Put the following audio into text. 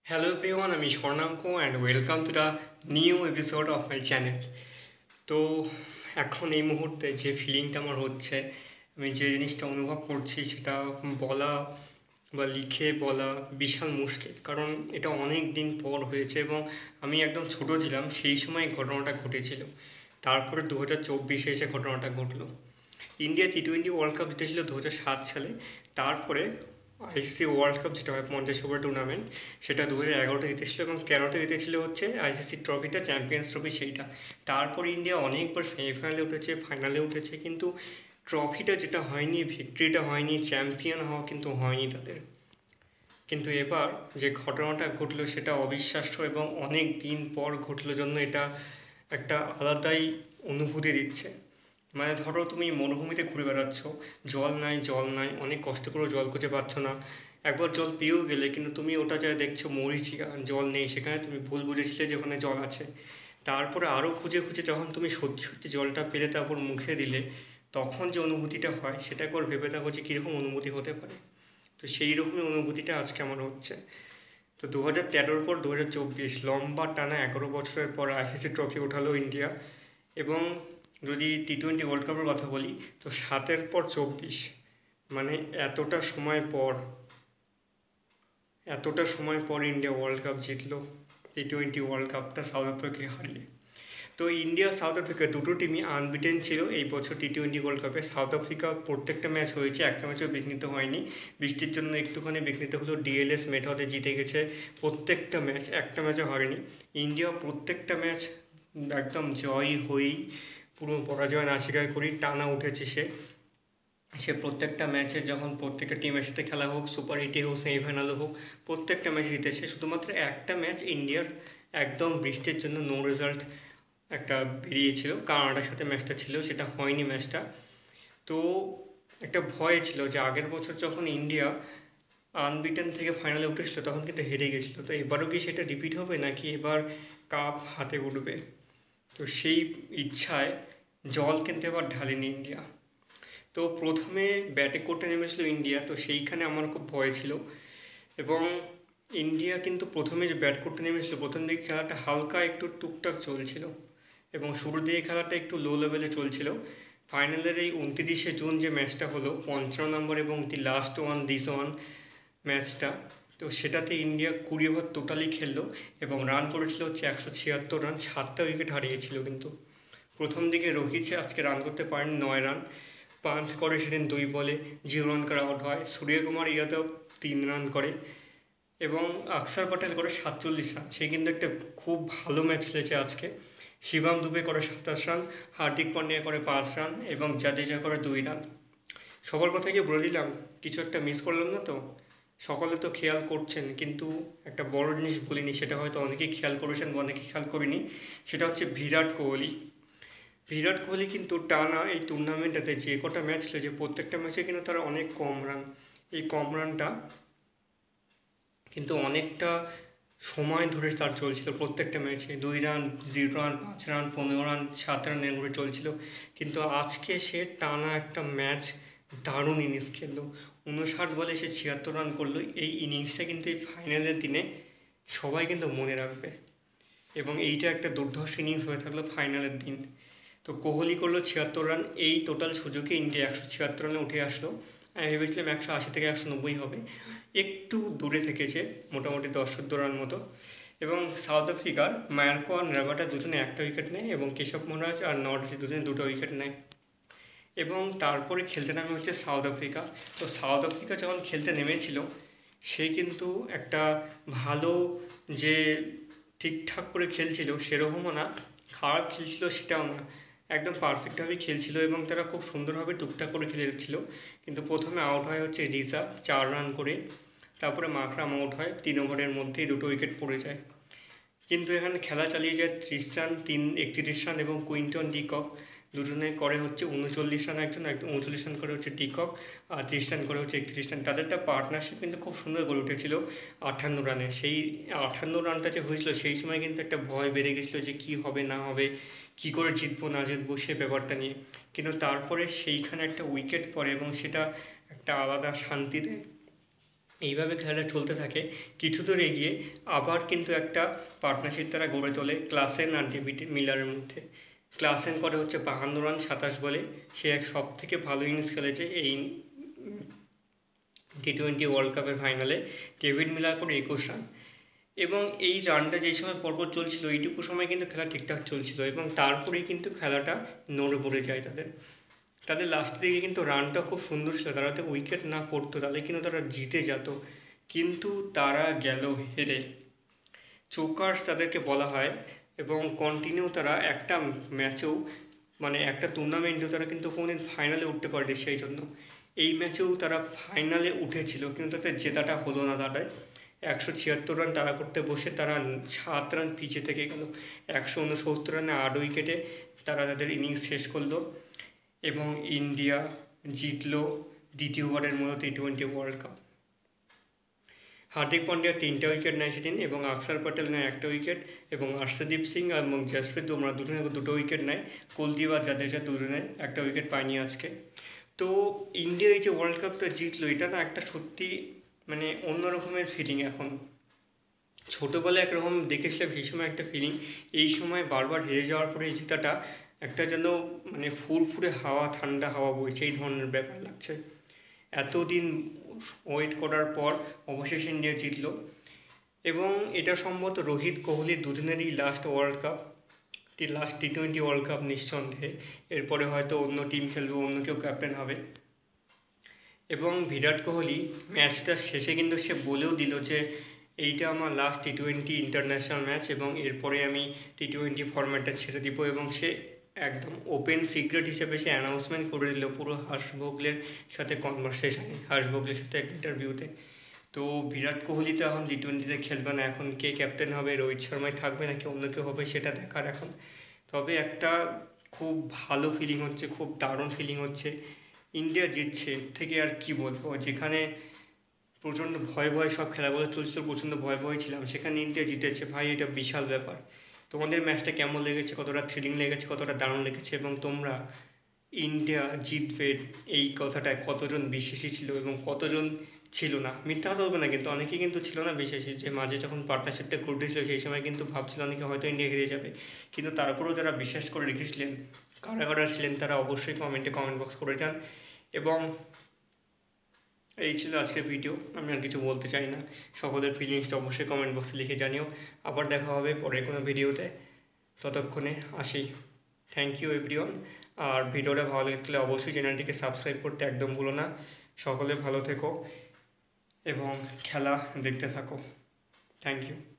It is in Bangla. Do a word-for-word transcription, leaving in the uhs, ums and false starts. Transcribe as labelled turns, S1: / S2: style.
S1: Hello everyone, আমি Swarnanka and welcome to the new episode of my channel. তো এখন এই মুহূর্তে যে ফিলিংটা আমার হচ্ছে, আমি যে জিনিসটা অনুভব করছি সেটা বলা বা লিখে বলা বিশাল মুশকিল, কারণ এটা অনেক দিন পর হয়েছে এবং আমি একদম ছোট ছিলাম সেই সময় ঘটনাটা ঘটেছিল। তারপরে দু হাজার চব্বিশে এসে ঘটনাটা ঘটলো। India T twenty world cup জিতেছিল দু হাজার সাত সালে। তারপরে আইসিসি ওয়ার্ল্ড কাপ, যেটা হয় পঞ্চাশ ওভার টুর্নামেন্ট, সেটা দু হাজার এগারোতে জিতেছিল এবং তেরোতে জিতেছিল হচ্ছে আইসিসি ট্রফিটা, চ্যাম্পিয়ন্স ট্রফি সেইটা। তারপর ইন্ডিয়া অনেকবার সেমিফাইনালে উঠেছে, ফাইনালে উঠেছে, কিন্তু ট্রফিটা যেটা হয়নি, ভিক্টরিটা হয়নি, চ্যাম্পিয়ন হওয়া কিন্তু হয়নি তাদের। কিন্তু এবার যে ঘটনাটা ঘটলো সেটা অবিশ্বাস্য এবং অনেক দিন পর ঘটলো জন্য এটা একটা আলাদাই অনুভূতি দিচ্ছে। মানে ধরো তুমি মরুভূমিতে ঘুরে বেড়াচ্ছ, জল নাই জল নাই অনেক কষ্ট করেও জল খুঁজে পাচ্ছ না। একবার জল পেয়েও গেলে কিন্তু তুমি ওটা যা দেখছো মরিচিকা, জল নেই, সেখানে তুমি ভুল বুঝেছিলে যে ওখানে জল আছে। তারপরে আরও খুঁজে খুঁজে যখন তুমি সত্যি সত্যি জলটা পেলে তারপর মুখে দিলে, তখন যে অনুভূতিটা হয় সেটা একবার ভেবে দেখো যে কীরকম অনুভূতি হতে পারে। তো সেই রকমই অনুভূতিটা আজকে আমার হচ্ছে। তো দু হাজার তেরোর পর দু হাজার চব্বিশ লম্বা টানা এগারো বছরের পর আইসিসি ট্রফি ওঠালো ইন্ডিয়া। এবং যদি টি টোয়েন্টি ওয়ার্ল্ড কাপের কথা বলি, তো সাতের পর চব্বিশ, মানে এতটা সময় পর এতটা সময় পর ইন্ডিয়া ওয়ার্ল্ড কাপ জিতলো, টি টোয়েন্টি ওয়ার্ল্ড কাপটা সাউথ আফ্রিকাকে হারিয়ে। তো ইন্ডিয়া সাউথ আফ্রিকা দুটো টিমই আনবিটেন ছিল এই বছর টি টোয়েন্টি ওয়ার্ল্ড কাপে। সাউথ আফ্রিকা প্রত্যেকটা ম্যাচ হয়েছে, একটা ম্যাচও বিঘ্নিত হয়নি, বৃষ্টির জন্য একটুখানি বিঘ্নিত হলেও ডিএলএস মেথডে জিতে গেছে প্রত্যেকটা ম্যাচ, একটা ম্যাচও হারেনি। ইন্ডিয়া প্রত্যেকটা ম্যাচ একদম জয়ী হয়েই, পুরো পরাজয় না স্বীকার করি টানা উঠেছে সে সে প্রত্যেকটা ম্যাচে, যখন প্রত্যেকটা টিমের সাথে খেলা হোক, সুপার এইটে হোক, সেমিফাইনালে হোক, প্রত্যেকটা ম্যাচ জিতেছে। শুধুমাত্র একটা ম্যাচ ইন্ডিয়ার একদম বৃষ্টির জন্য নো রেজাল্ট একটা বেরিয়েছিল, কানাডার সাথে ম্যাচটা ছিল, সেটা হয়নি ম্যাচটা। তো একটা ভয় ছিল যে আগের বছর যখন ইন্ডিয়া আনবিটেন থেকে ফাইনালে উঠেছিল তখন কিন্তু হেরে গেছিলো, তো এবারও কি সেটা রিপিট হবে নাকি এবার কাপ হাতে উঠবে। তো সেই ইচ্ছায় জল কিন্তু এবার ঢালেনি ইন্ডিয়া। তো প্রথমে ব্যাটে করতে নেমেছিল ইন্ডিয়া, তো সেইখানে আমার খুব ভয় ছিল। এবং ইন্ডিয়া কিন্তু প্রথমে যে ব্যাট করতে নেমেছিল, প্রথম দিকে খেলাটা হালকা একটু টুকটাক চলছিল এবং শুরুর দিকে খেলাটা একটু লো লেভেলে চলছিল। ফাইনালের এই উনত্রিশে জুন যে ম্যাচটা হলো, পঞ্চান্ন নম্বর এবং the last one this one ম্যাচটা, তো সেটাতে ইন্ডিয়া কুড়ি ওভার টোটালি খেললো এবং রান করেছিল হচ্ছে একশো ছিয়াত্তর রান, সাতটা উইকেট হারিয়েছিল। কিন্তু প্রথম দিকে রোহিত আজকে রান করতে পারেন নয় রান, পান্থ করে সেদিন দুই বলে জিরো রান করে আউট হয়, সূর্যকুমার ইয়াদব তিন রান করে এবং অক্ষর প্যাটেল করে সাতচল্লিশ রান। সে কিন্তু একটা খুব ভালো ম্যাচ খেলেছে আজকে। শিবম দুবে করে সাতাশ রান, হার্দিক পান্ডিয়া করে পাঁচ রান এবং জাদেজা করে দুই রান। সবার কথা গিয়ে বলে দিলাম, কিছু একটা মিস করলাম না তো? সকলে তো খেয়াল করছেন, কিন্তু একটা বড় জিনিস বলিনি, সেটা হয়তো অনেকেই খেয়াল করেছেন বা অনেকেই খেয়াল করিনি। সেটা হচ্ছে বিরাট কোহলি। বিরাট কোহলি কিন্তু টানা এই টুর্নামেন্টটাতে যে কটা ম্যাচ খেলেছে প্রত্যেকটা ম্যাচে কিন্তু তারা অনেক কম রান, এই কম রানটা কিন্তু অনেকটা সময় ধরে তার চলছিল। প্রত্যেকটা ম্যাচে দুই রান, জিরো রান, পাঁচ রান, পনেরো রান, সাত রান এগুলো চলছিল। কিন্তু আজকে সে টানা একটা ম্যাচ দারুণ ইনিংস খেললো, উনষাট বলে সে ছিয়াত্তর রান করলো। এই ইনিংসটা কিন্তু এই ফাইনালের দিনে সবাই কিন্তু মনে রাখবে এবং এইটা একটা দুর্ধর্ষ ইনিংস হয়ে থাকলো ফাইনালের দিন। তো কোহলি করলো ছিয়াত্তর রান, এই টোটাল সুযোগে ইন্ডিয়া একশো ছিয়াত্তর রানে উঠে আসলো। আমি ভেবেছিলাম একশো আশি থেকে একশো নব্বই হবে, একটু দূরে থেকেছে, মোটামুটি দশ চোদ্দো রান মতো। এবং সাউথ আফ্রিকার মায়ার্কো আর রাবাটা দুজনে একটা উইকেট নেয় এবং কেশব মহারাজ আর নর্থ দুজনে দুটো উইকেট নেয়। এবং তারপরে খেলতে নামে হচ্ছে সাউথ আফ্রিকা। তো সাউথ আফ্রিকা যখন খেলতে নেমেছিল, সে কিন্তু একটা ভালো যে ঠিকঠাক করে খেলছিল সেরকমও না, খারাপ খেলছিল সেটাও না, একদম পারফেক্টভাবে খেলছিল এবং তারা খুব সুন্দরভাবে টুকটাক করে খেলেছিল। কিন্তু প্রথমে আউট হয় হচ্ছে রিসা চার রান করে, তারপরে মাকরাম আউট হয়, তিন ওভারের মধ্যেই দুটো উইকেট পড়ে যায়। কিন্তু এখানে খেলা চালিয়ে যায় ত্রিশ রান, তিন একত্রিশ রান এবং কুইন্টন ডিকক দুজনে করে হচ্ছে উনচল্লিশ রান, একজন একদম উনচল্লিশ রান করে হচ্ছে ডিকক, আর ত্রিশ রান করে হচ্ছে একত্রিশ রান। তাদেরটা পার্টনারশিপ কিন্তু খুব সুন্দর গড়ে উঠেছিল আটান্ন রানে। সেই আটান্ন রানটা যে হয়েছিল সেই সময় কিন্তু একটা ভয় বেড়ে গেছিলো যে কী হবে না হবে, কী করে জিতবো না জিতবো সে ব্যাপারটা নিয়ে। কিন্তু তারপরে সেইখানে একটা উইকেট পড়ে এবং সেটা একটা আলাদা শান্তি দেয়। এইভাবে খেলাটা চলতে থাকে। কিছু দূর এগিয়ে আবার কিন্তু একটা পার্টনারশিপ তারা গড়ে তোলে ক্লাসেন আর ডেভিড মিলারের মধ্যে। ক্লাসেন করে হচ্ছে বাহান্ন রান সাতাশ বলে, সে এক সব থেকে ভালো ইনিংস খেলেছে এই টি টোয়েন্টি ওয়ার্ল্ড কাপের ফাইনালে। ডেভিড মিলার করে একুশ রান, এবং এই রানটা যেই সময় পরপর চলছিল এইটুকু সময় কিন্তু খেলা ঠিকঠাক চলছিল, এবং তারপরেই কিন্তু খেলাটা নড়ে পড়ে যায় তাদের তাদের লাস্টের দিকে কিন্তু রানটা খুব সুন্দর ছিল, তারা তো উইকেট না পড়তো তাহলে কিন্তু তারা জিতে যেত, কিন্তু তারা গেল হেরে। চোকার্স তাদেরকে বলা হয়, এবং কন্টিনিউ তারা একটা ম্যাচেও মানে একটা টুর্নামেন্টেও তারা কিন্তু কোনোদিন ফাইনালে উঠতে পারেনি। সেই জন্য এই ম্যাচেও তারা ফাইনালে উঠেছিল, কিন্তু তাদের জেতাটা হলো না। তাদের একশো ছিয়াত্তর রান তারা করতে বসে তারা সাত রান পিছিয়ে থেকে গেল। একশো উনসত্তর রানে আট উইকেটে তারা তাদের ইনিংস শেষ করলো, এবং ইন্ডিয়া জিতলো দ্বিতীয়বারের মতো T twenty world cup. Hardik Pandya তিনটা উইকেট নেয় সেদিন, এবং অক্ষর প্যাটেল নেয় একটা উইকেট, এবং হর্ষদীপ সিং এবং জসপ্রীত বুমরা দুজনে দুটো উইকেট নেয়। কুলদীপ আর জাদেজা দুজনে একটা উইকেট পায়নি আজকে। তো ইন্ডিয়া এই যে ওয়ার্ল্ড কাপটা জিতলো, এটা না একটা সত্যি মানে অন্য রকমের ফিলিং। এখন ছোটোবেলায় একরকম দেখেছিলাম সেই সময় একটা ফিলিং, এই সময় বারবার হেরে যাওয়ার পরে জেতাটা একটা যেন মানে ফুরফুরে হাওয়া, ঠান্ডা হাওয়া বইছে, এই ধরনের ব্যাপার লাগছে। এতদিন ওয়েট করার পর অবশেষে ইন্ডিয়া জিতল, এবং এটা সম্ভবত রোহিত কোহলি দুজনেরই last world cup, last T twenty world cup নিঃসন্দেহে। এরপরে হয়তো অন্য টিম খেলবে, অন্য কেউ ক্যাপ্টেন হবে। এবং বিরাট কোহলি ম্যাচটা শেষে কিন্তু সে বলেও দিল যে এইটা আমার last T twenty international match, এবং এরপরে আমি টি টোয়েন্টি ফরম্যাটটা ছেড়ে দিব, এবং সে একদম ওপেন সিক্রেট হিসেবে সে অ্যানাউন্সমেন্ট করে দিল পুরো হর্ষ ভোগলের সাথে কনভারসেশনে, হর্ষ ভোগলের সাথে এক ইন্টারভিউতে। তো বিরাট কোহলি তো এখন টি টোয়েন্টিতে খেলবে না, এখন কে ক্যাপ্টেন হবে, রোহিত শর্মাই থাকবে নাকি অন্য কেউ হবে সেটা দেখার এখন। তবে একটা খুব ভালো ফিলিং হচ্ছে, খুব দারুণ ফিলিং হচ্ছে। ইন্ডিয়া জিতছে, এর থেকে আর কি বলবো। যেখানে প্রচণ্ড ভয় ভয় সব খেলাগুলো চলছিল, প্রচণ্ড ভয় ভয় ছিলাম, সেখানে ইন্ডিয়া জিতেছে, ভাই এটা বিশাল ব্যাপার। তোমাদের ম্যাচটা কেমন লেগেছে, কতটা থ্রিলিং লেগেছে, কতটা দারুণ লেগেছে, এবং তোমরা ইন্ডিয়া জিতবে এই কথাটায় কতজন বিশ্বাসী ছিল এবং কতজন ছিল না? মিথ্যা কথা বলবে না, কিন্তু অনেকেই কিন্তু ছিল না বিশ্বাসী। যে মাঝে যখন পার্টনারশিপটা ঘটেছিল সেই সময় কিন্তু ভাবছিল অনেকে হয়তো ইন্ডিয়া হেরে যাবে, কিন্তু তারপরেও যারা বিশ্বাস করে রেখেছিলেন, কারা কারা ছিলেন তারা অবশ্যই কমেন্টে কমেন্ট বক্স করে যান। এবং এই ছিল আজকের ভিডিও, আমি আর কিছু বলতে চাই না। সকলের ফিলিংসটা অবশ্যই কমেন্ট বক্সে লিখে জানিও। আবার দেখা হবে পরের কোনো ভিডিওতে, ততক্ষণে আসি। Thank you everyone. আর ভিডিওটা ভালো লাগলে অবশ্যই চ্যানেলটিকে সাবস্ক্রাইব করতে একদম ভুলো না। সকলে ভালো থেকো এবং খেলা দেখতে থাকো। Thank you.